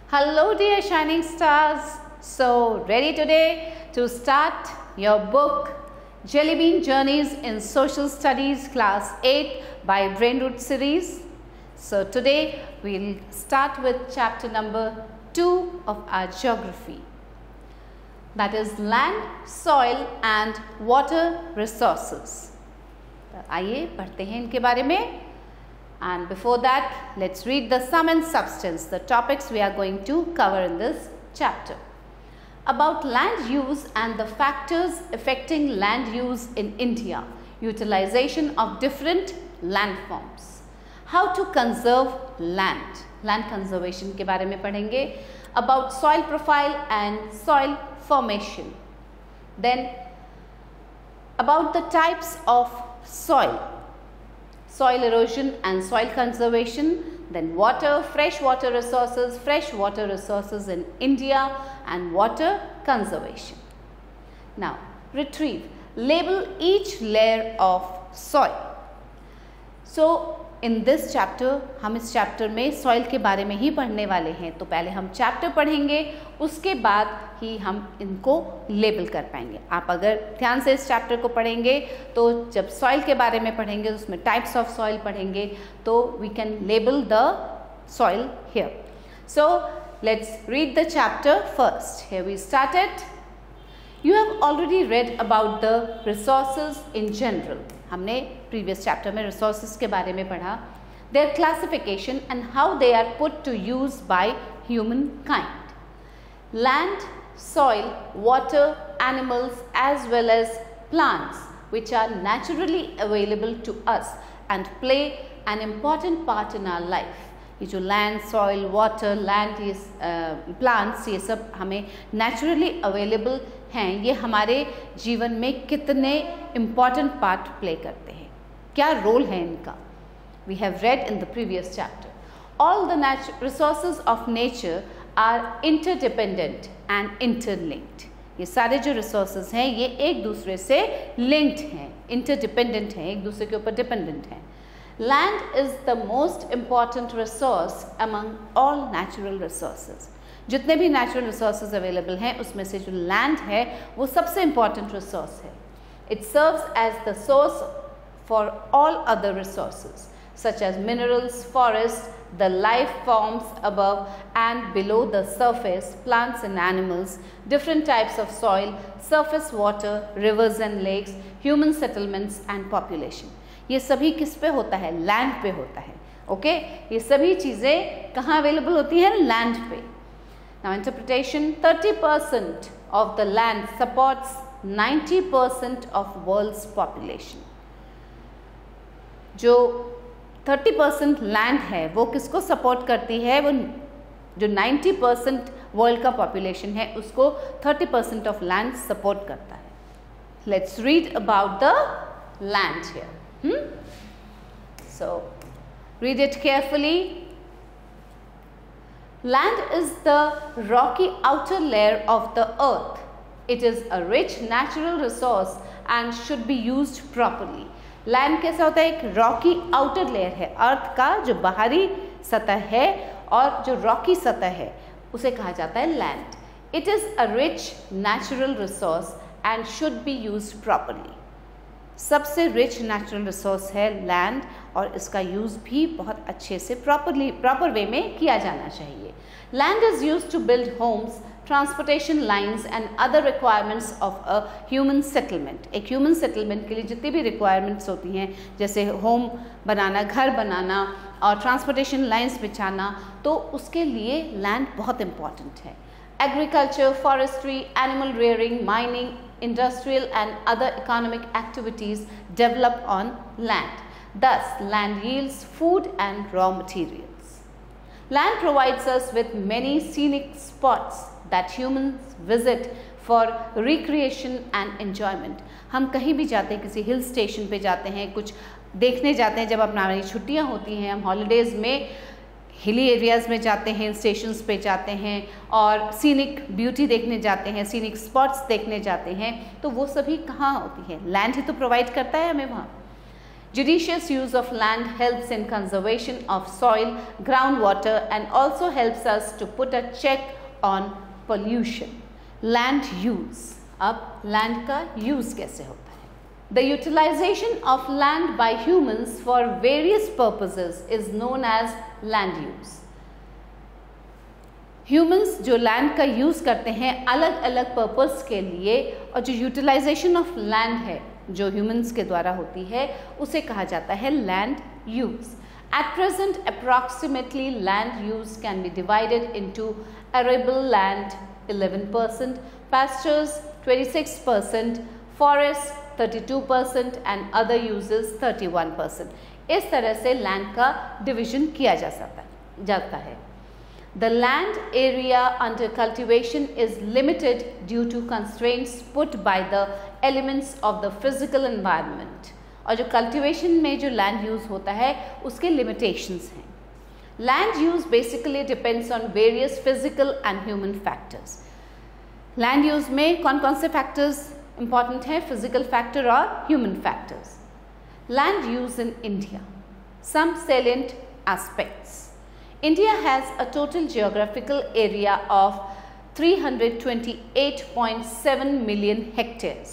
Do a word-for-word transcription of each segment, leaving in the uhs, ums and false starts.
Hello dear shining stars. So ready today to start your book Jelly Bean Journeys in Social Studies Class eight by Brainroot series. So today we'll start with chapter number two of our geography, that is land, soil and water resources. आइए पढ़ते हैं इनके बारे में. And before that, let's read the sum and substance, the topics we are going to cover in this chapter. About land use and the factors affecting land use in India, utilization of different landforms, how to conserve land, land conservation के बारे में पढ़ेंगे. About soil profile and soil formation. Then about the types of soil, soil erosion and soil conservation, then water, fresh water resources, fresh water resources in India and water conservation. Now retrieve, label each layer of soil. So in this chapter हम इस chapter में soil के बारे में ही पढ़ने वाले हैं. तो पहले हम चैप्टर पढ़ेंगे, उसके बाद ही हम इनको लेबल कर पाएंगे. आप अगर ध्यान से इस चैप्टर को पढ़ेंगे तो जब सॉइल के बारे में पढ़ेंगे उसमें टाइप्स ऑफ सॉइल पढ़ेंगे तो we can label the soil here. So let's read the chapter first. Here we started. You have already read about the resources in general. हमने previous chapter में resources के बारे में पढ़ा, their classification and how they are put to use by humankind. Land, soil, water, animals as well as plants which are naturally available to us and play an important part in our life. ये जो land, soil, water, land, ये plants, ये सब हमें naturally available हैं. ये हमारे जीवन में कितने इम्पॉर्टेंट पार्ट प्ले करते हैं, क्या रोल है इनका. We have read in the previous chapter. All the resources of nature are interdependent and interlinked. ये सारे जो रिसोर्सेज हैं ये एक दूसरे से लिंक्ड हैं, इंटरडिपेंडेंट हैं, एक दूसरे के ऊपर डिपेंडेंट हैं. Land is the most important resource among all natural resources. जितने भी natural resources available हैं उसमें से जो land है वो सबसे important resource है. It serves as the source for all other resources such as minerals, forests, the life forms above and below the surface, plants and animals, different types of soil, surface water, rivers and lakes, human settlements and population. ये सभी किस पे होता है? Land पे होता है. Okay okay? ये सभी चीज़ें कहाँ अवेलेबल होती हैं? लैंड पे. Now interpretation. thirty percent of the land supports ninety percent of world's population. जो thirty percent लैंड है वो किसको सपोर्ट करती है? वो जो ninety percent वर्ल्ड का पॉपुलेशन है उसको thirty percent of land support करता है. Let's read about the land here. Hmm? So read it carefully. Land is the rocky outer layer of the earth. It is a rich natural resource and should be used properly. Land कैसा होता है? एक rocky outer layer है. अर्थ का जो बाहरी सतह है और जो rocky सतह है उसे कहा जाता है land. It is a rich natural resource and should be used properly. सबसे रिच नेचुरल रिसोर्स है लैंड और इसका यूज़ भी बहुत अच्छे से प्रॉपरली प्रॉपर वे में किया जाना चाहिए. Land is used to build homes, transportation lines and other requirements of a human settlement. एक ह्यूमन सेटलमेंट के लिए जितनी भी रिक्वायरमेंट्स होती हैं जैसे होम बनाना, घर बनाना और ट्रांसपोर्टेशन लाइंस बिछाना, तो उसके लिए लैंड बहुत इम्पॉर्टेंट है. Agriculture, forestry, animal rearing, mining, industrial and other economic activities develop on land. Thus, land yields food and raw materials. Land provides us with many scenic spots that humans visit for recreation and enjoyment. हम कहीं भी जाते हैं, किसी hill station पे जाते हैं, कुछ देखने जाते हैं, जब अपना हमारी छुट्टियाँ होती हैं हम हॉलीडेज़ में हिली एरियाज़ में जाते हैं, स्टेशंस पे जाते हैं और सीनिक ब्यूटी देखने जाते हैं, सीनिक स्पॉट्स देखने जाते हैं, तो वो सभी कहाँ होती है? लैंड ही तो प्रोवाइड करता है हमें वहाँ. Judicious use of land helps in conservation of soil, groundwater and also helps us to put a check on pollution. Land use. अब land का use कैसे होता है? The utilization of land by humans for various purposes is known as land use. Humans जो land का use करते हैं अलग अलग purpose के लिए, और जो utilization of land है जो humans के द्वारा होती है उसे कहा जाता है land use. At present, approximately land use can be divided into arable land eleven percent, pastures twenty-six percent, forests thirty-two percent and other uses thirty-one percent. इस तरह से land का division किया जा सकता है जाता है. The land area under cultivation is limited due to constraints put by the elements of the physical environment. और जो cultivation में जो land use होता है उसके limitations हैं. Land use basically depends on various physical and human factors. Land use में कौन कौन से factors important हैं? Physical factor और human factors. Land use in India. Some salient aspects. India has a total geographical area of three hundred twenty-eight point seven million hectares.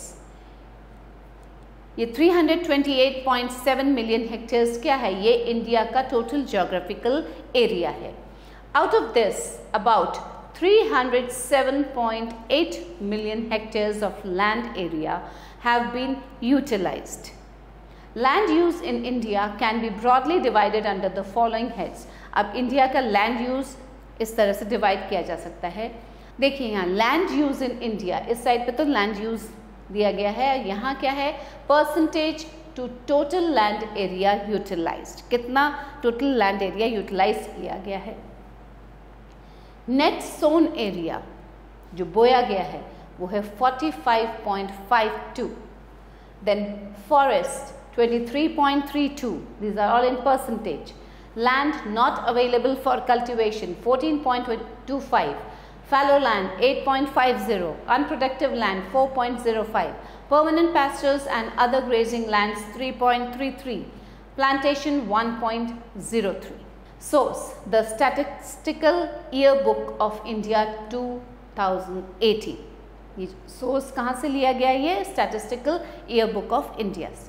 ये three hundred twenty-eight point seven million hectares क्या है? ये India का total geographical area है. Out of this, about three hundred seven point eight million hectares of land area have been utilized. Land use in India can be broadly divided under the following heads. अब India का land use इस तरह से divide किया जा सकता है. देखिए यहाँ लैंड यूज़ इन इंडिया, इस साइड पे तो लैंड यूज़ दिया गया है. यहाँ क्या है? Percentage to total land area utilized. कितना टोटल लैंड एरिया यूटिलाइज किया गया है. नेट सोन एरिया जो बोया गया है वो है forty-five point five two. Then forest twenty-three point three two. These are all in percentage. Land not available for cultivation fourteen point two five, fallow land eight point five zero, unproductive land four point zero five, permanent pastures and other grazing lands three point three three, plantation one point zero three. Source: The Statistical Yearbook of India twenty eighteen. ये source कहाँ से लिया गया? ये Statistical Yearbook of India से.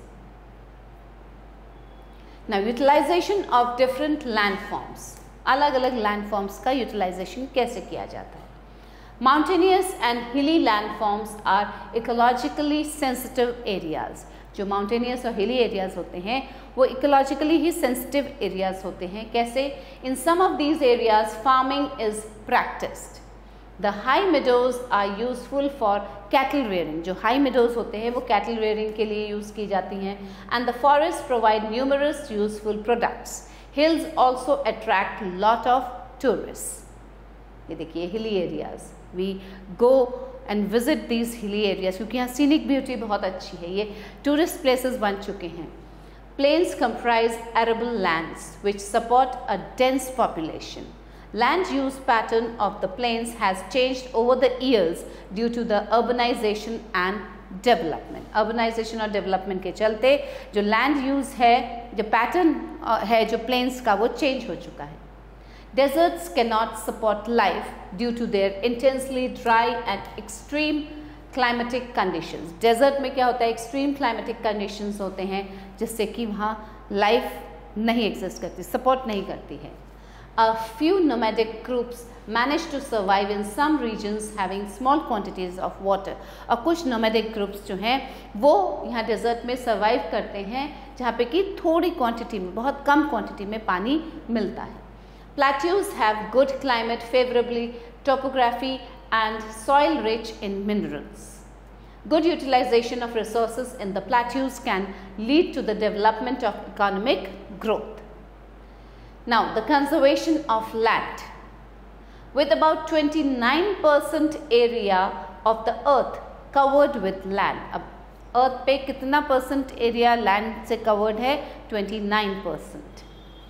Now utilization of different land forms. अलग अलग land forms का utilization कैसे किया जाता है? Mountainous and hilly land forms are ecologically sensitive areas. जो mountainous और hilly areas होते हैं वो ecologically ही sensitive areas होते हैं. कैसे? In some of these areas farming is practiced. The high meadows are useful for cattle rearing. जो high meadows होते हैं वो cattle rearing के लिए यूज़ की जाती हैं. And the forests provide numerous useful products. Hills also attract lot of tourists. ये देखिए hilly areas. We go and visit these hilly areas क्योंकि यहाँ scenic beauty बहुत अच्छी है. ये tourist places बन चुके हैं. Plains comprise arable lands which support a dense population. Land use pattern of the plains has changed over the years due to the urbanization and development. Urbanization और development के चलते जो land use है, जो pattern है जो plains का वो change हो चुका है. Deserts cannot support life due to their intensely dry and extreme climatic conditions. Desert में क्या होता है? Extreme climatic conditions होते हैं जिससे कि वहाँ life नहीं exist करती, support नहीं करती है. A few nomadic groups manage to survive in some regions having small quantities of water. और कुछ nomadic groups जो हैं वो यहाँ desert में survive करते हैं जहाँ पे कि थोड़ी quantity में, बहुत कम quantity में पानी मिलता है. Plateaus have good climate, favorably topography and soil rich in minerals. Good utilization of resources in the plateaus can lead to the development of economic growth. Now, the conservation of land. With about twenty-nine percent area of the earth covered with land. अब earth पे कितना percent area land से covered है? twenty-nine percent.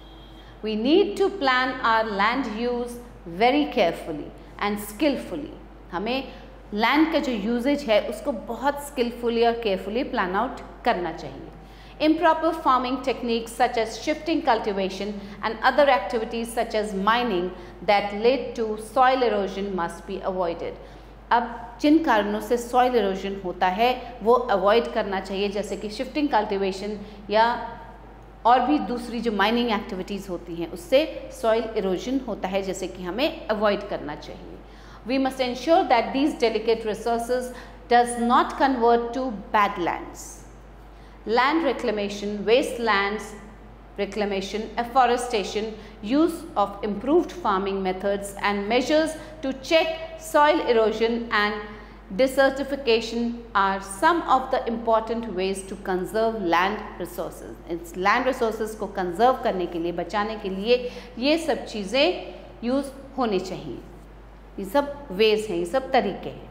We need to plan our land use very carefully and skillfully. हमें land का जो usage है उसको बहुत skillfully और carefully plan out करना चाहिए. Improper farming techniques such as shifting cultivation and other activities such as mining that lead to soil erosion must be avoided. अब जिन कारणों से सॉइल इरोजन होता है वो अवॉइड करना चाहिए, जैसे कि शिफ्टिंग कल्टीवेशन या और भी दूसरी जो माइनिंग एक्टिविटीज़ होती हैं उससे सॉइल इरोजन होता है, जैसे कि हमें अवॉइड करना चाहिए. We must ensure that these delicate resources does not convert to bad lands. Land reclamation, wastelands reclamation, afforestation, use of improved farming methods and measures to check soil erosion and desertification are some of the important ways to conserve land resources. इस land resources को conserve करने के लिए, बचाने के लिए ये सब चीज़ें use होनी चाहिए. ये सब ways हैं, ये सब तरीके हैं.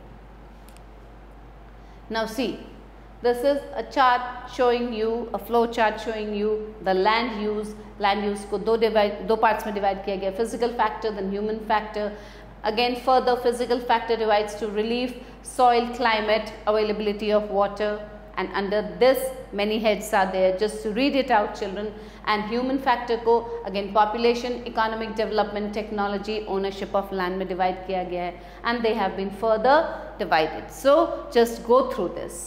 Now see, this is a chart showing you, a flow chart showing you the land use. Land use को दो divide दो parts में divide किया गया, physical factor then human factor. Again further physical factor divides to relief, soil, climate, availability of water, and under this many heads are there. Just to read it out children. And human factor को again population, economic development, technology, ownership of land में divide किया गया है, and they have been further divided. So just go through this.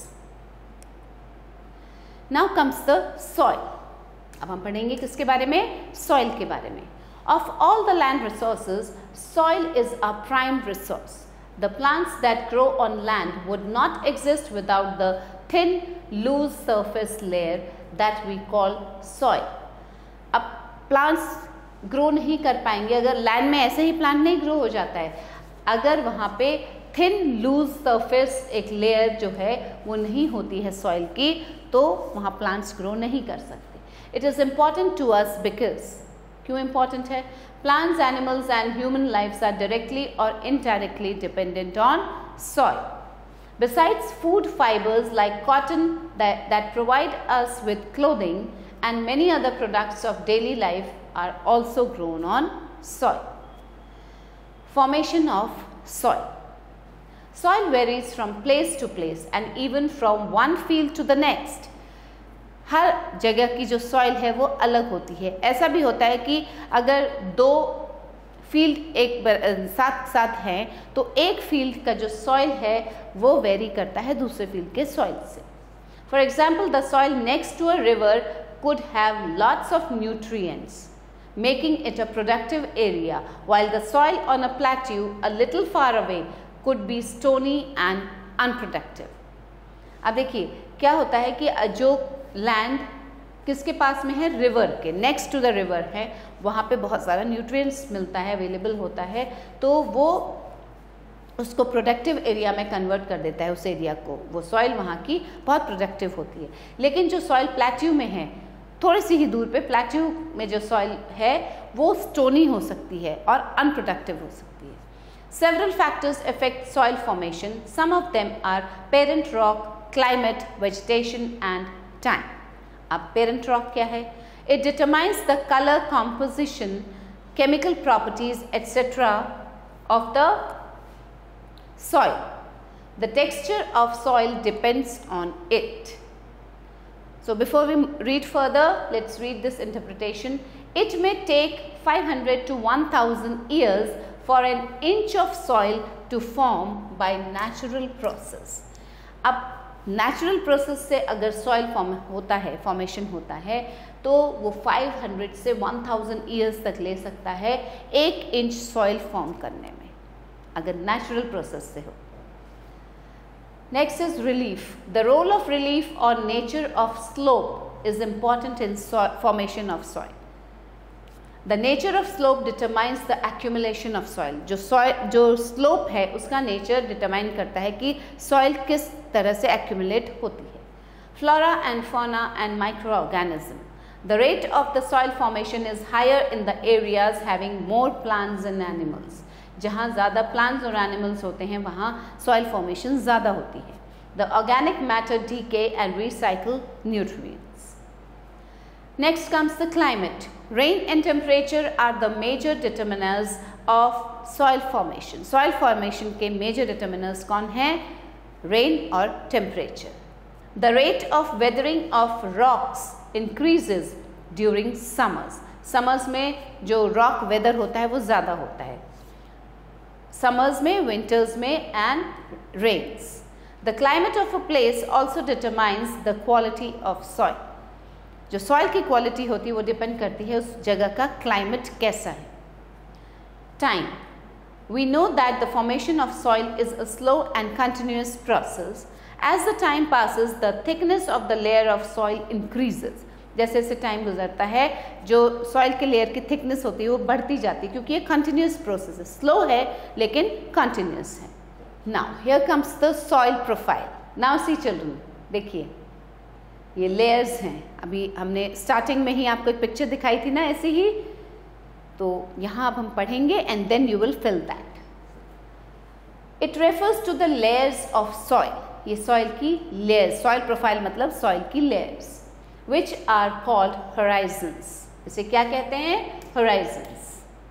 Now comes the soil. अब हम पढ़ेंगे किसके बारे में? Soil के बारे में. Of all the land resources, soil is a prime resource. The plants that grow on land would not exist without the thin, loose surface layer that we call soil. अब plants grow नहीं कर पाएंगे अगर land में ऐसे ही plant नहीं grow हो जाता है. अगर वहाँ पे थिन लूज सरफेस एक लेयर जो है वो नहीं होती है सॉइल की, तो वहाँ प्लांट्स ग्रो नहीं कर सकते. It is important to us because, क्यों इम्पॉर्टेंट है? Plants, animals and human lifes are directly और indirectly dependent on soil. Besides food fibers like cotton that, that provide us with clothing and many other products of daily life are also grown on soil. Formation of soil. Soil varies from place to place and even from one field to the next. हर जगह की जो soil है वो अलग होती है. ऐसा भी होता है कि अगर दो फील्ड एक साथ साथ हैं तो एक फील्ड का जो सॉइल है वो वेरी करता है दूसरे फील्ड के सॉइल से. For example, the soil next to a river could have lots of nutrients, making it a productive area, while the soil on a plateau a little far away could be stony and unproductive. अब देखिए क्या होता है कि जो land किसके पास में है? रिवर के, नेक्स्ट टू द रिवर है, वहाँ पे बहुत सारा न्यूट्रिएंट्स मिलता है, अवेलेबल होता है, तो वो उसको प्रोडक्टिव एरिया में कन्वर्ट कर देता है उस एरिया को. वो सॉइल वहाँ की बहुत प्रोडक्टिव होती है. लेकिन जो सॉइल प्लेट्यू में है, थोड़ी सी ही दूर पे प्लेट्यू में जो सॉइल है वो स्टोनी हो सकती है और अनप्रोडक्टिव हो सकती है. Several factors affect soil formation. Some of them are parent rock, climate, vegetation and time. अब parent rock क्या है? It determines the color, composition, chemical properties, et cetera of the soil. The texture of soil depends on it. So before we read further, let's read this interpretation. It may take five hundred to one thousand years for an inch of soil to form by natural process. अब natural process से अगर soil form होता है, formation होता है, तो वो five hundred से one thousand years तक ले सकता है एक इंच soil form करने में, अगर natural process से हो. Next is relief. The role of relief or nature of slope is important in soil, formation of soil. The nature of slope determines the accumulation of soil. जो soil जो slope है उसका nature determine करता है कि soil किस तरह से accumulate होती है. Flora and fauna and microorganism. The rate of the soil formation is higher in the areas having more plants and animals. जहाँ ज़्यादा plants और animals होते हैं वहाँ soil formation ज़्यादा होती है. The organic matter decay and recycle nutrients. Next comes the climate. Rain and temperature are the major determiners of soil formation. Soil formation के major determiners कौन हैं? Rain और temperature. The rate of weathering of rocks increases during summers. Summers में जो rock weather होता है वो ज़्यादा होता है, summers में, winters में and rains. The climate of a place also determines the quality of soil. जो soil की quality होती है वो depend करती है उस जगह का climate कैसा है. Time. We know that the formation of soil is a slow and continuous process. As the time passes, the thickness of the layer of soil increases. जैसे जैसे टाइम गुजरता है जो सॉइल के लेयर की थिकनेस होती है वो बढ़ती जाती है, क्योंकि ये कंटिन्यूस प्रोसेस है, स्लो है लेकिन कंटिन्यूस है. Now here comes the soil profile. Now see children, देखिए ये लेयर्स हैं. अभी हमने स्टार्टिंग में ही आपको एक पिक्चर दिखाई थी ना ऐसे ही, तो यहाँ अब हम पढ़ेंगे and then you will fill that. It refers to the layers of soil. ये सॉइल की लेयर्स, सॉइल प्रोफाइल मतलब सॉइल की layers, which are called horizons. इसे क्या कहते हैं? Horizons.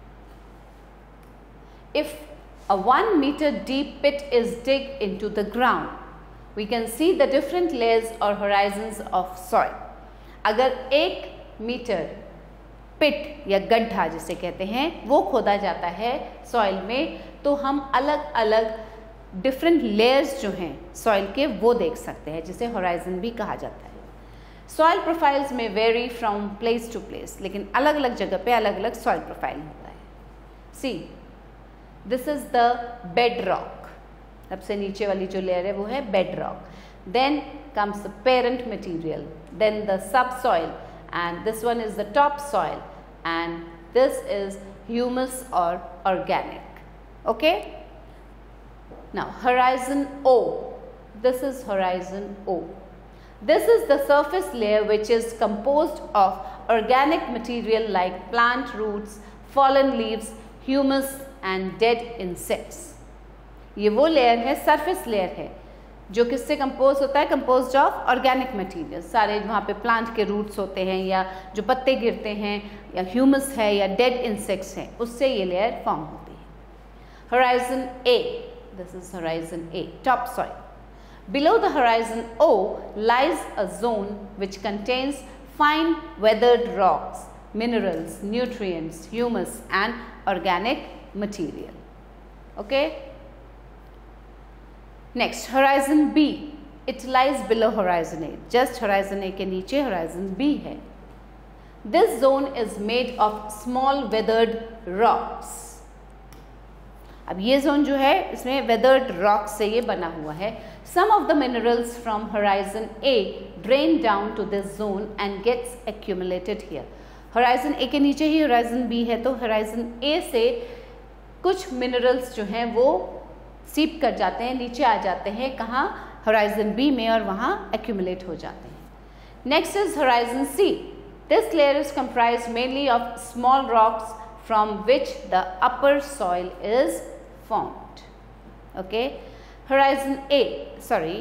If a one meter deep pit is digged into the ground, we can see the different layers or horizons of soil. अगर एक metre पिट या गड्ढा जिसे कहते हैं वो खोदा जाता है सॉइल में, तो हम अलग अलग डिफरेंट लेयर्स जो हैं सॉइल के वो देख सकते हैं, जिसे होराइजन भी कहा जाता है. सॉइल प्रोफाइल्स में vary from place to place, लेकिन अलग अलग जगह पे अलग अलग सॉइल प्रोफाइल होता है. See, this is the bedrock. सबसे नीचे वाली जो लेयर है वो है bedrock. Then comes the parent material, then the subsoil, and this one is the topsoil, and this is humus और organic. Okay, now horizon O. This is horizon O. This is the surface layer which is composed of organic material like plant roots, fallen leaves, humus and dead insects. ये वो layer है, surface layer है, जो किससे compose होता है? Composed of organic material. सारे वहाँ पे प्लांट के रूट्स होते हैं या जो पत्ते गिरते हैं या ह्यूमस है या डेड इंसेक्ट्स हैं, उससे ये लेयर फॉर्म होती है. Horizon A. This is horizon A, topsoil. Below the horizon O lies a zone which contains fine weathered rocks, minerals, nutrients, humus and organic material. Okay? Next, horizon B. It lies below horizon A. Just horizon A के नीचे horizon B है. This zone is made of small weathered rocks. अब ये zone जो है इसमें weathered rock से ये बना हुआ है. Some of the minerals from horizon A drain down to this zone and gets accumulated here. horizon A के नीचे ही horizon B है, तो horizon A से कुछ minerals जो हैं वो सीप कर जाते हैं, नीचे आ जाते हैं. कहाँ? horizon B में, और वहाँ accumulate हो जाते हैं. Next is horizon C. This layer is comprised mainly of small rocks from which the upper soil is formed. Okay, horizon A, sorry,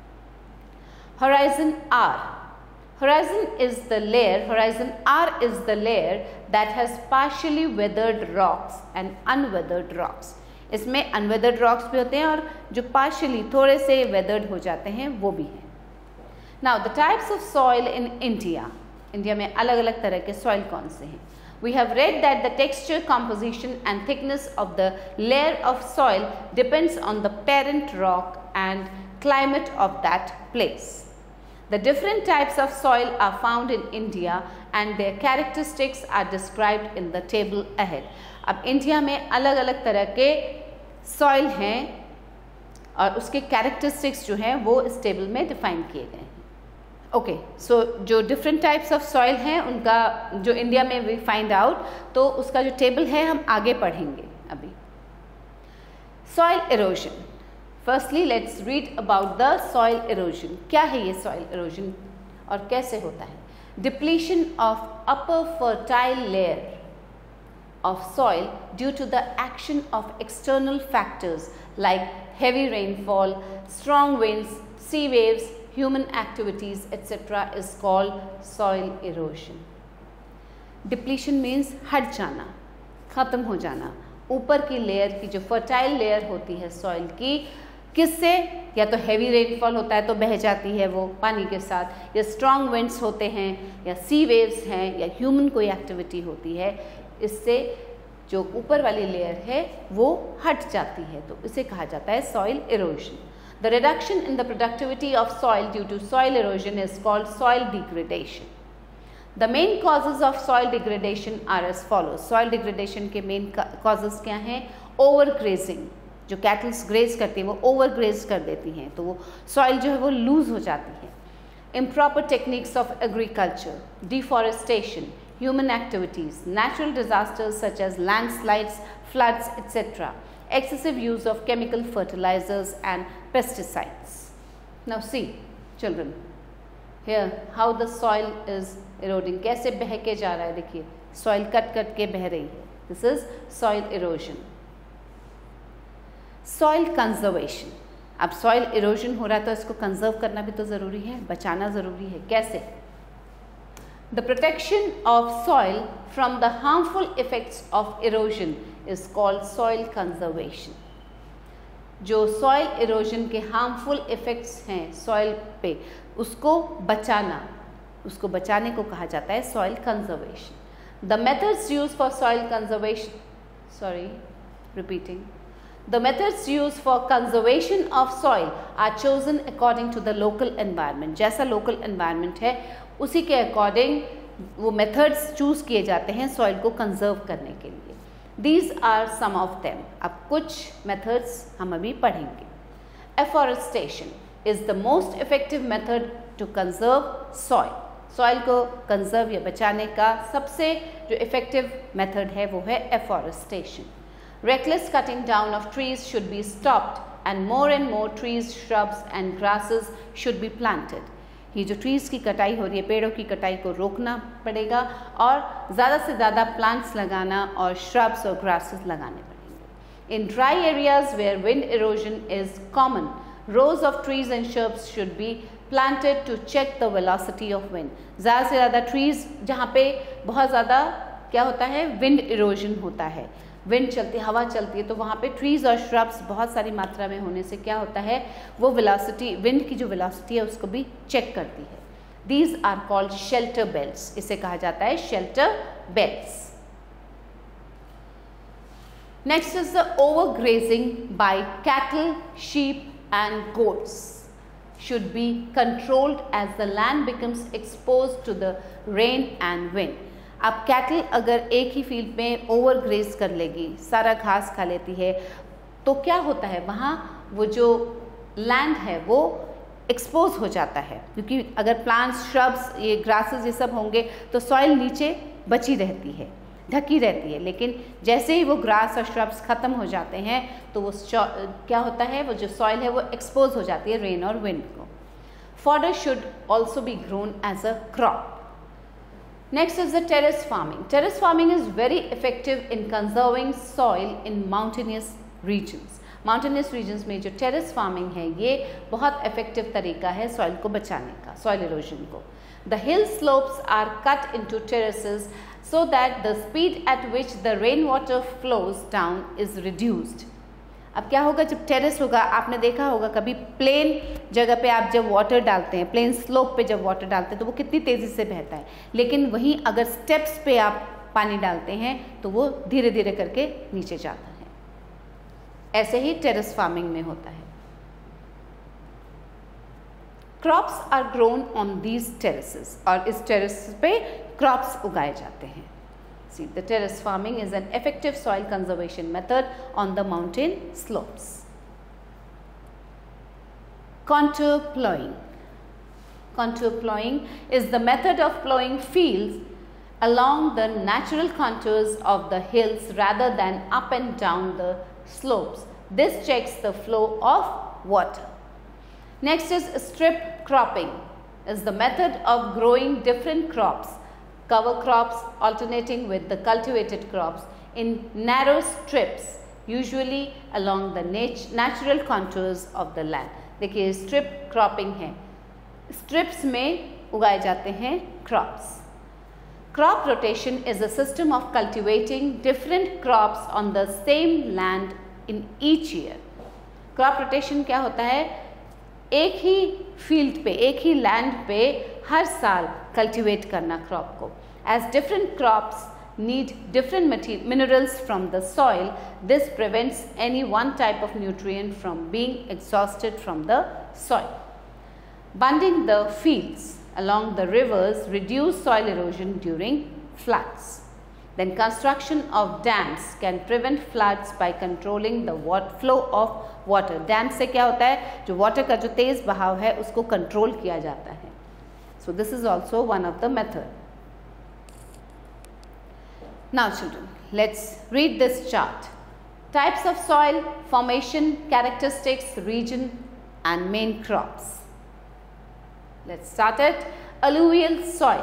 horizon R. Horizon is the layer, horizon R is the layer that has partially weathered rocks and unweathered rocks. इसमें unweathered rocks भी होते हैं और जो partially थोड़े से weathered हो जाते हैं वो भी है. Now the types of soil in India. India में अलग अलग तरह के soil कौन से हैं? We have read that the texture, composition and thickness of the layer of soil depends on the parent rock and climate of that place. The different types of soil are found in India and their characteristics are described in the table ahead. अब India में अलग अलग तरह के soil हैं और उसके characteristics जो हैं वो इस टेबल में डिफाइन किए गए हैं. ओके, सो जो डिफरेंट टाइप्स ऑफ सॉइल हैं उनका जो इंडिया में वी फाइंड आउट, तो उसका जो टेबल है हम आगे पढ़ेंगे अभी. Soil erosion. Firstly let's read about the soil erosion. क्या है ये सॉइल इरोजन और कैसे होता है? Depletion of upper fertile layer of soil due to the action of external factors like heavy rainfall, strong winds, sea waves, human activities, et cetera is called soil erosion. Depletion means हट जाना, ख़त्म हो जाना. ऊपर की layer की जो fertile layer होती है सॉइल की, किससे? या तो हैवी रेनफॉल होता है तो बह जाती है वो पानी के साथ, या स्ट्रॉन्ग विंड्स होते हैं, या सी वेव्स हैं, या ह्यूमन कोई एक्टिविटी होती है, इससे जो ऊपर वाली लेयर है वो हट जाती है, तो इसे कहा जाता है soil erosion. The reduction in the productivity of soil due to soil erosion is called soil degradation. The main causes of soil degradation are as follows. Soil degradation के मेन कॉजेज क्या हैं? ओवर ग्रेजिंग, जो cattles graze करती है वो over graze कर देती हैं, तो वो सॉइल जो है वो लूज हो जाती है। Improper techniques of agriculture, deforestation, human activities, natural disasters such as landslides, floods, et cetera, excessive use of chemical fertilizers and pesticides. Now see, children, here how the soil is eroding. कैसे बह के जा रहा है, देखिए soil cut cut के बह रही है. This is soil erosion. Soil conservation. अब soil erosion हो रहा है तो इसको conserve करना भी तो ज़रूरी है, बचाना ज़रूरी है. कैसे? The protection of soil from the harmful effects of erosion is called soil conservation. जो soil erosion के harmful effects हैं soil पे, उसको बचाना, उसको बचाने को कहा जाता है soil conservation. The methods used for soil conservation, sorry, repeating. The methods used for conservation of soil are chosen according to the local environment. जैसा local environment है उसी के अकॉर्डिंग वो मेथड्स चूज किए जाते हैं सॉइल को कंजर्व करने के लिए. These are some of them. अब कुछ मेथड्स हम अभी पढ़ेंगे. Afforestation is the most effective method to conserve soil. Soil को कंजर्व या बचाने का सबसे जो इफेक्टिव मेथड है वो है afforestation. Reckless cutting down of trees should be stopped and more and more trees, shrubs and grasses should be planted. ये जो ट्रीज़ की कटाई हो रही है, पेड़ों की कटाई को रोकना पड़ेगा और ज़्यादा से ज़्यादा प्लांट्स लगाना और श्रब्स और ग्रासेस लगाने पड़ेंगे. In dry areas where wind erosion is common, rows of trees and shrubs should be planted to check the velocity of wind. ज़्यादा से ज़्यादा ट्रीज़ जहाँ पे बहुत ज़्यादा क्या होता है, विंड इरोजन होता है, विंड चलती है, हवा चलती है, तो वहाँ पे ट्रीज़ और श्रब्स बहुत सारी मात्रा में होने से क्या होता है, वो वेलोसिटी, विंड की जो वेलोसिटी है उसको भी चेक करती है. These are called shelter belts. इसे कहा जाता है shelter belts. Next is the overgrazing by cattle, sheep and goats should be controlled as the land becomes exposed to the rain and wind. अब cattle अगर एक ही field में overgraze कर लेगी, सारा घास खा लेती है, तो क्या होता है, वहाँ वो जो लैंड है वो एक्सपोज हो जाता है, क्योंकि अगर प्लांट्स, श्रब्स, ये ग्रासेस ये सब होंगे तो सॉइल नीचे बची रहती है, ढकी रहती है. लेकिन जैसे ही वो ग्रास और श्रब्स ख़त्म हो जाते हैं तो वो क्या होता है, वो जो सॉइल है वो एक्सपोज हो जाती है रेन और विंड को. Fodder should also be grown as a crop. Next is the terrace farming. Terrace farming is very effective in conserving soil in mountainous regions. Mountainous regions में जो terrace farming है ये बहुत effective तरीका है soil को बचाने का, soil erosion को. The hill slopes are cut into terraces so that the speed at which the rainwater flows down is reduced. अब क्या होगा, जब टेरेस होगा, आपने देखा होगा कभी प्लेन जगह पे आप जब वाटर डालते हैं, प्लेन स्लोप पे जब वाटर डालते हैं तो वो कितनी तेज़ी से बहता है, लेकिन वहीं अगर स्टेप्स पे आप पानी डालते हैं तो वो धीरे धीरे करके नीचे जाता है. ऐसे ही टेरेस फार्मिंग में होता है. Crops are grown on these terraces, और इस टेरेस पे क्रॉप्स उगाए जाते हैं. See, the terrace farming is an effective soil conservation method on the mountain slopes. Contour plowing. Contour plowing is the method of plowing fields along the natural contours of the hills rather than up and down the slopes. This checks the flow of water. Next is strip cropping. Is the method of growing different crops, cover crops alternating with the cultivated crops in narrow strips, usually along the nat natural contours of the land. देखिए strip cropping है, strips में उगाए जाते हैं crops. Crop rotation is a system of cultivating different crops on the same land in each year. Crop rotation क्या होता है, एक ही फील्ड पे, एक ही लैंड पे हर साल कल्टीवेट करना क्रॉप को. As different crops need different minerals from the soil, this prevents any one type of nutrient from being exhausted from the soil. Bunding the fields along the rivers reduce soil erosion during floods. Then construction of dams can prevent floods by controlling the flow of water. Dam से क्या होता है, जो water का जो तेज बहाव है उसको control किया जाता है. So this is also one of the method. Now children, let's read this chart. Types of soil, formation, characteristics, region and main crops. Let's start it. Alluvial soil.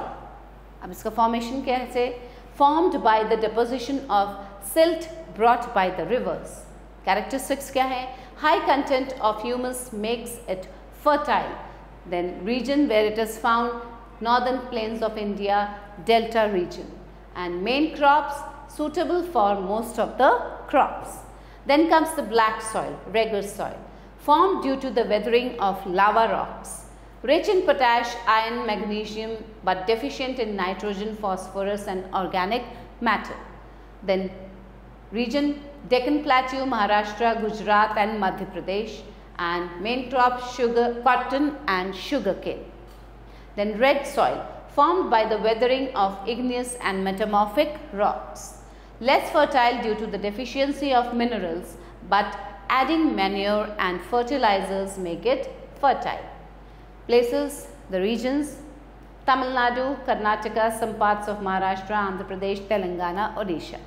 अब इसका formation कैसे? Formed by the deposition of silt brought by the rivers. Characteristics क्या है? High content of humus makes it fertile. Then region where it is found, northern plains of India, delta region. And main crops suitable for most of the crops. Then comes the black soil, regular soil, formed due to the weathering of lava rocks, rich in potash, iron, magnesium, but deficient in nitrogen, phosphorus and organic matter. Then region Deccan Plateau, Maharashtra, Gujarat and Madhya Pradesh, and main crop sugar, cotton and sugarcane. Then red soil, formed by the weathering of igneous and metamorphic rocks, less fertile due to the deficiency of minerals, but adding manure and fertilizers make it fertile. Places, the regions, Tamil Nadu, Karnataka, some parts of Maharashtra, Andhra Pradesh, Telangana, Odisha.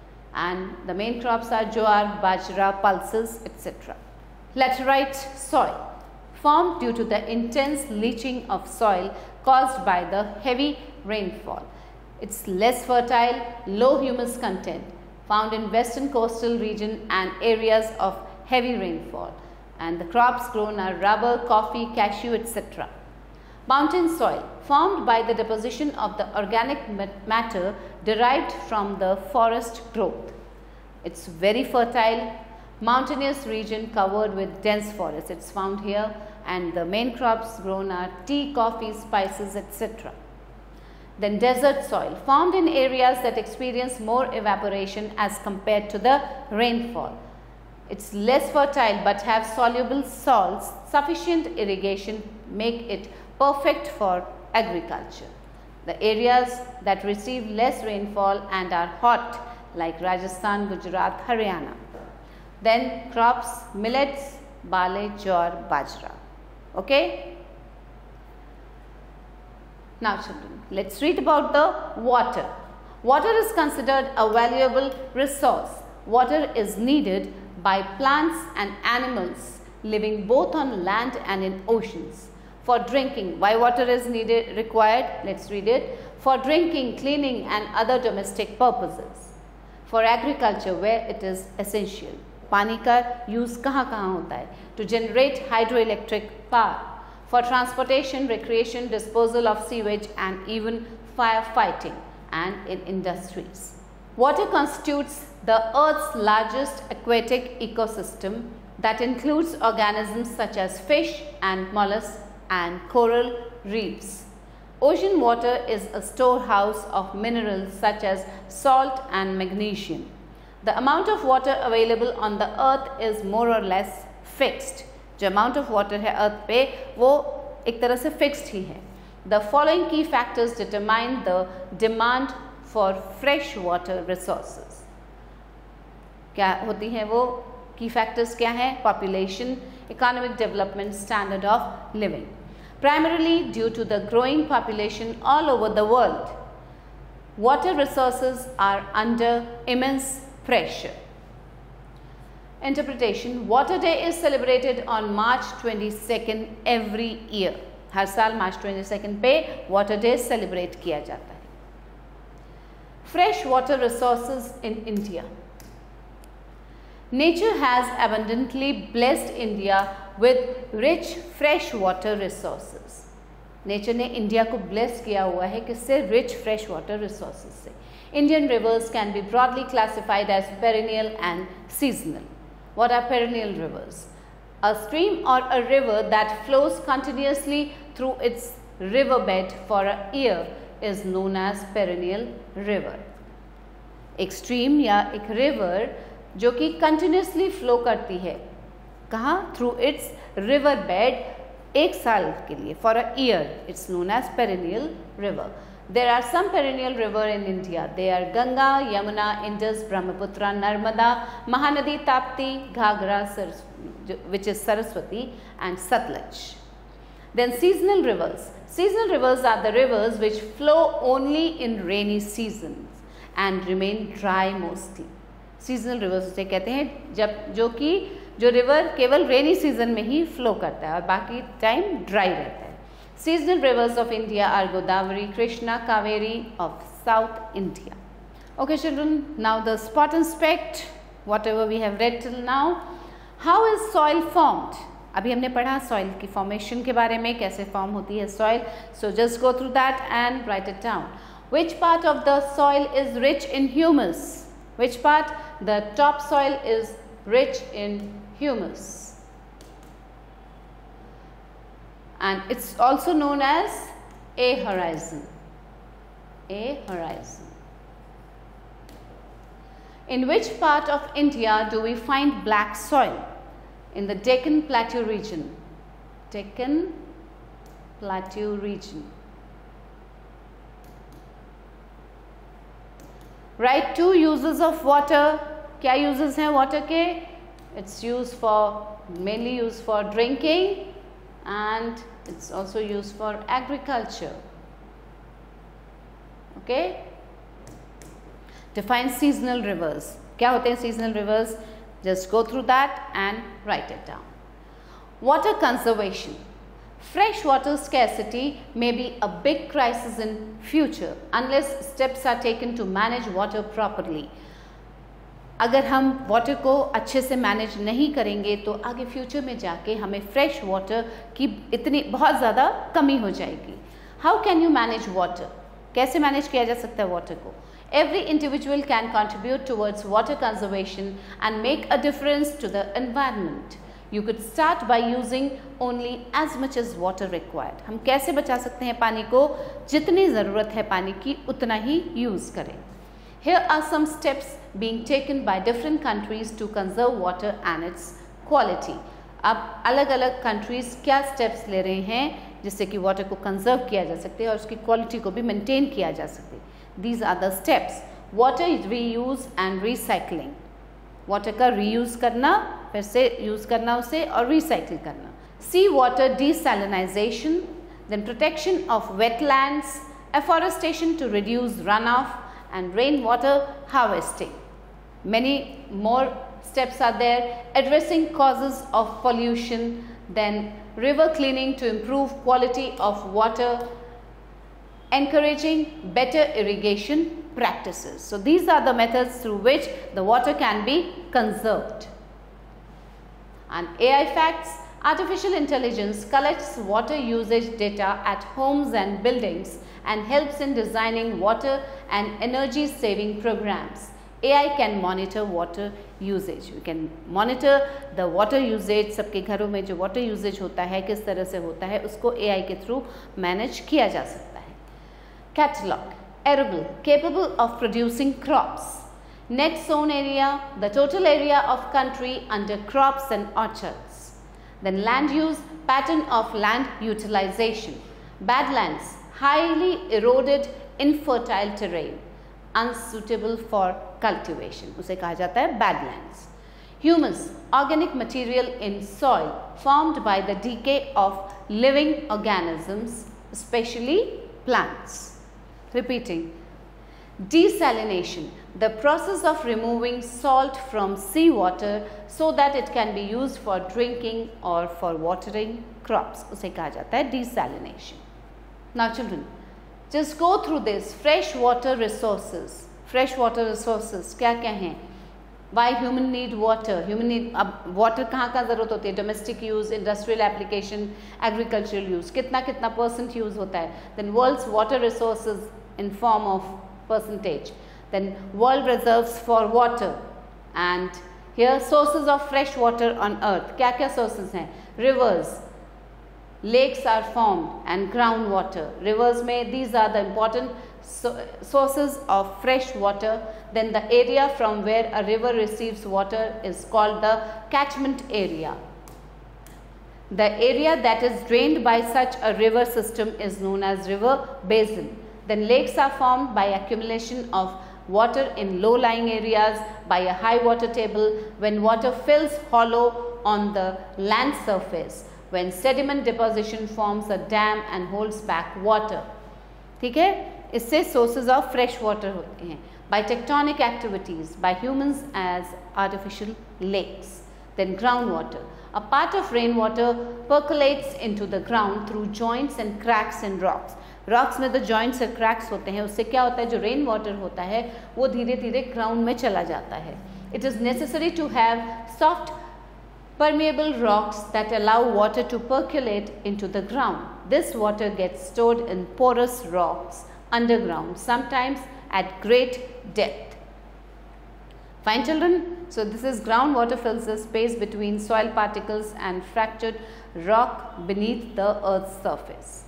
And the main crops are jowar, bajra, pulses, et cetera. Laterite soil, formed due to the intense leaching of soil caused by the heavy rainfall. It's less fertile, low humus content, found in western coastal region and areas of heavy rainfall. And the crops grown are rubber, coffee, cashew, et cetera. Mountain soil, formed by the deposition of the organic matter derived from the forest growth. It's very fertile, mountainous region covered with dense forest. It's found here. And the main crops grown are tea, coffee, spices, et cetera. Then desert soil, formed in areas that experience more evaporation as compared to the rainfall. It's less fertile but have soluble salts. Sufficient irrigation make it perfect for agriculture. The areas that receive less rainfall and are hot like Rajasthan, Gujarat, Haryana. Then crops, millets, barley, jowar, bajra. Okay. Now children, let's read about the water. Water is considered a valuable resource. Water is needed by plants and animals living both on land and in oceans. For drinking, why water is needed, required? Let's read it. For drinking, cleaning and other domestic purposes. For agriculture, where it is essential. पानी का use कहाँ कहाँ होता है? To generate hydroelectric power. For transportation, recreation, disposal of sewage and even firefighting and in industries. Water constitutes the Earth's largest aquatic ecosystem that includes organisms such as fish and mollusks and coral reefs. Ocean water is a storehouse of minerals such as salt and magnesium. The amount of water available on the earth is more or less fixed. जो amount of water है earth पे वो एक तरह से fixed ही है. The following key factors determine the demand for fresh water resources. क्या होती हैं वो key factors क्या हैं? Population, economic development, standard of living. Primarily due to the growing population all over the world, water resources are under immense pressure. Interpretation. Water Day is celebrated on March twenty-second every year. हर साल March twenty-second पे Water Day celebrate किया जाता है. Fresh water resources in India. Nature has abundantly blessed India with rich fresh water resources. Nature ने India को bless किया हुआ है किससे? Rich fresh water resources से. Indian rivers can be broadly classified as perennial and seasonal. What are perennial rivers? A stream or a river that flows continuously through its riverbed for a year is known as perennial river. एक stream या एक river जो कि continuously flow करती है, कहाँ? Through it's river bed एक साल के लिए, for a year, it's known as perennial river. There are some perennial river in India. They are Ganga, Yamuna, Indus, Brahmaputra, Narmada, Mahanadi, Tapti, Ghaghara, which is Saraswati, and Satluj. Then seasonal rivers. Seasonal rivers are the rivers which flow only in rainy seasons and remain dry mostly. Seasonal rivers उसे कहते हैं जब जो कि जो river केवल rainy season में ही flow करता है और बाकी टाइम ड्राई रहता है. Seasonal rivers of India are Godavari, Krishna, Kaveri of South India. Okay children, now the spot and speck, whatever we have read till now. How is soil formed? अभी हमने पढ़ा soil की formation के बारे में, कैसे फॉर्म होती है soil. So just go through that and write it down. Which part of the soil is rich in humus? Which part? The top soil is rich in humus. And it's also known as a horizon. A horizon. In which part of India do we find black soil? In the Deccan Plateau region. Deccan Plateau region. Write two uses of water. क्या uses हैं water के? It's used for, mainly used for drinking and it's also used for agriculture. Okay? Define seasonal rivers. क्या होते हैं seasonal rivers? Just go through that and write it down. Water conservation. Fresh water scarcity may be a big crisis in future unless steps are taken to manage water properly. अगर हम water को अच्छे से manage नहीं करेंगे तो आगे future में जाके हमें फ्रेश वाटर की इतनी बहुत ज़्यादा कमी हो जाएगी. How can you manage water? कैसे मैनेज किया जा सकता है वाटर को? Every individual can contribute towards water conservation and make a difference to the environment. You could start by using only as much as water required. हम कैसे बचा सकते हैं पानी को? जितनी ज़रूरत है पानी की उतना ही यूज़ करें. Here are some steps being taken by different countries to conserve water and its quality. अब अलग अलग countries क्या steps ले रहे हैं जिससे कि water को conserve किया जा सकते और उसकी quality को भी maintain किया जा सकते. These are the steps. Water reuse and recycling. Water का रीयूज़ करना, फिर से यूज़ करना उसे और रिसाइकिल करना. Sea water desalination, then protection of wetlands, afforestation to reduce run off and rain water harvesting. Many more steps are there. Addressing causes of pollution, then river cleaning to improve quality of water, encouraging better irrigation practices. So these are the methods through which the water can be conserved. And A I facts. Artificial intelligence collects water usage data at homes and buildings and helps in designing water and energy saving programs. A I can monitor water usage. We can monitor the water usage. सबके घरों में जो water usage होता है किस तरह से होता है उसको A I के through manage किया जा सकता है. Catalog. Arable, capable of producing crops. Net sown area, the total area of country under crops and orchards. Then land use, pattern of land utilization. Badlands, highly eroded, infertile terrain, unsuitable for cultivation. उसे कहा जाता है badlands. Humus, organic material in soil formed by the decay of living organisms, especially plants. Repeating. Desalination, the process of removing salt from seawater so that it can be used for drinking or for watering crops. उसे कहा जाता है desalination. Now children, just go through this. Fresh water resources. Fresh water resources क्या क्या हैं? Why human need water? Human need अब water कहाँ कहाँ ज़रूरत होती है? Domestic use, industrial application, agricultural use. कितना कितना percent use होता है? Then world's water resources in form of percentage. Then world reserves for water and Here sources of fresh water on earth. क्या क्या sources हैं? Rivers, lakes are formed and groundwater. Rivers में these are the important so, sources of fresh water. Then the area from where a river receives water is called the catchment area. The area that is drained by such a river system is known as river basin. Then lakes are formed by accumulation of water in low-lying areas by a high water table when water fills hollow on the land surface, when sediment deposition forms a dam and holds back water. ठीक है, इससे sources of fresh water होते हैं by tectonic activities by humans as artificial lakes. Then groundwater. A part of rainwater percolates into the ground through joints and cracks in rocks. Rocks में the joints और cracks होते हैं, उससे क्या होता है, जो रेन वाटर होता है वो धीरे धीरे ग्राउंड में चला जाता है. It is necessary to have soft permeable rocks that allow water to percolate into the ground. This water gets stored in porous rocks underground, sometimes at great depth. Fine children, so this is groundwater fills the space between soil particles and fractured rock beneath the earth's surface.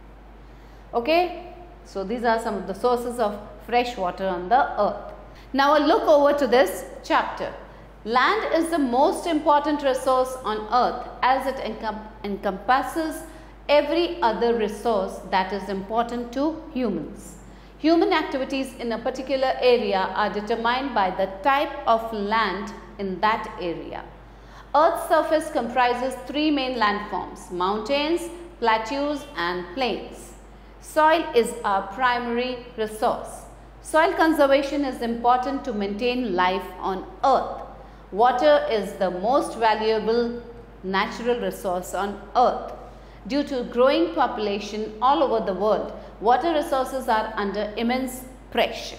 Okay, so these are some of the sources of fresh water on the earth. Now a look over to this chapter. Land is the most important resource on earth as it encom encompasses every other resource that is important to humans. Human activities in a particular area are determined by the type of land in that area. Earth's surface comprises three main landforms: mountains, plateaus and plains. Soil is our primary resource. Soil conservation is important to maintain life on earth. Water is the most valuable natural resource on earth. Due to growing population all over the world, water resources are under immense pressure.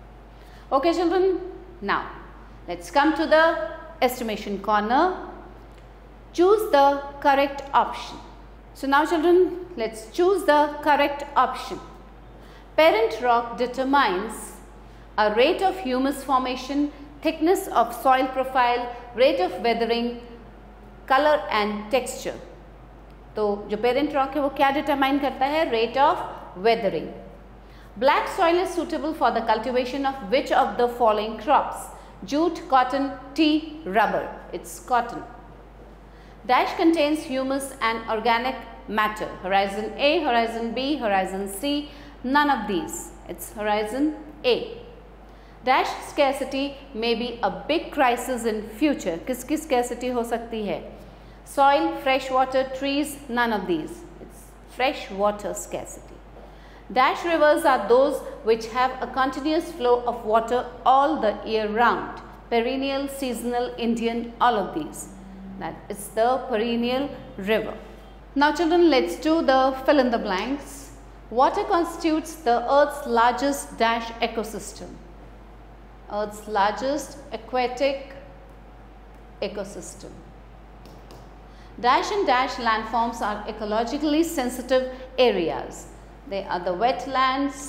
Okay children, now let's come to the estimation corner. Choose the correct option. So now children, let's choose the correct option. Parent rock determines a rate of humus formation, thickness of soil profile, rate of weathering, color and texture. तो जो parent rock है वो क्या determine करता है? Rate of weathering. Black soil is suitable for the cultivation of which of the following crops? Jute, cotton, tea, rubber. It's cotton. Dash contains humus and organic matter. Horizon A, horizon B, horizon C. None of these. It's horizon A. Dash scarcity may be a big crisis in future. किसकी scarcity हो सकती है? Soil, fresh water, trees, none of these. It's fresh water scarcity. Dash rivers are those which have a continuous flow of water all the year round. Perennial, seasonal, Indian, all of these. That is the perennial river. Now children, let's do the fill in the blanks. Water constitutes the Earth's largest dash ecosystem. Earth's largest aquatic ecosystem. Dash and dash landforms are ecologically sensitive areas. They are the wetlands,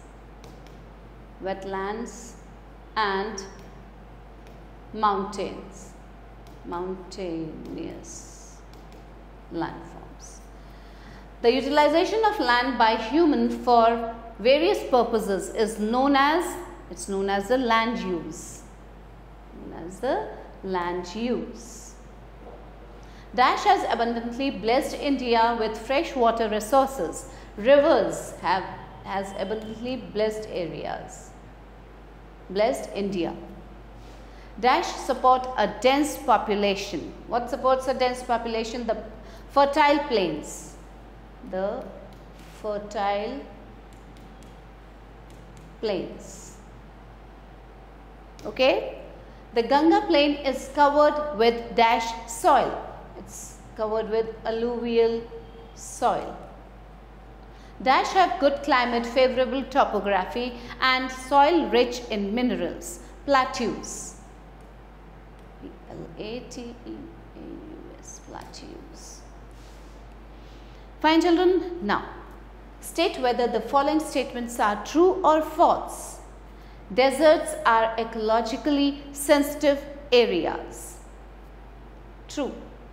wetlands and mountains, mountainous landforms. The utilization of land by human for various purposes is known as, it's known as the land use, known as the land use. Dash has abundantly blessed India with fresh water resources. Rivers have has abundantly blessed areas. Blessed India. Dash support a dense population. What supports a dense population? The fertile plains. The fertile plains. Okay. The Ganga plain is covered with dash soil. It's covered with alluvial soil. Dash have good climate, favorable topography and soil rich in minerals. Plateaus. P L A T E A U S. Plateaus. Fine children, now state whether the following statements are true or false. Deserts are ecologically sensitive areas. True.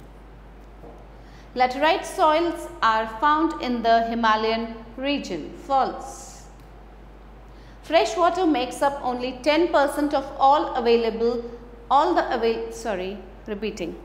Laterite soils are found in the Himalayan region. False. Fresh water makes up only ten percent of all available, all the avail, sorry, repeating.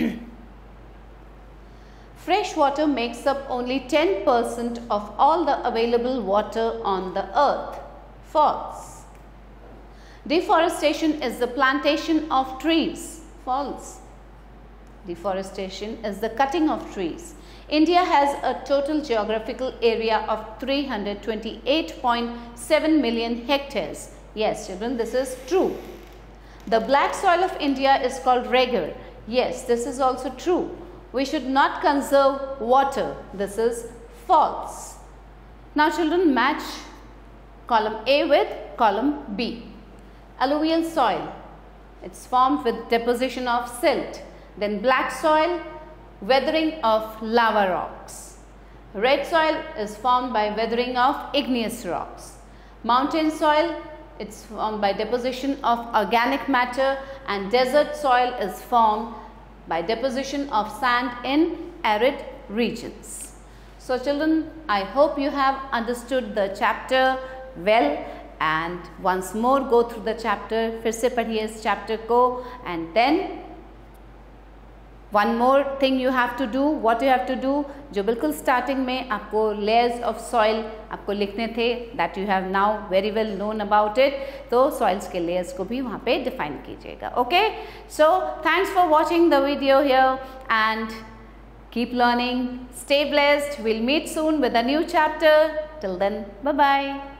Fresh water makes up only ten percent of all the available water on the earth. False. Deforestation is the plantation of trees. False. Deforestation is the cutting of trees. India has a total geographical area of three hundred twenty-eight point seven million hectares. Yes, children, this is true. The black soil of India is called Regur. Yes, this is also true. We should not conserve water. This is false. Now, children, match column A with column B. Alluvial soil. It's formed with deposition of silt. Then black soil, weathering of lava rocks. Red soil is formed by weathering of igneous rocks. Mountain soil, it's formed by deposition of organic matter, and desert soil is formed by deposition of sand in arid regions. So children, I hope you have understood the chapter well, and once more go through the chapter, फिर से पढ़िए इस chapter को, and then one more thing you have to do. What you have to do, जो बिल्कुल starting में आपको layers of soil आपको लिखने थे, that you have now very well known about it, तो soils के layers को भी वहाँ पे define कीजिएगा. Okay, so thanks for watching the video here and keep learning. Stay blessed. We'll meet soon with a new chapter. Till then, bye bye.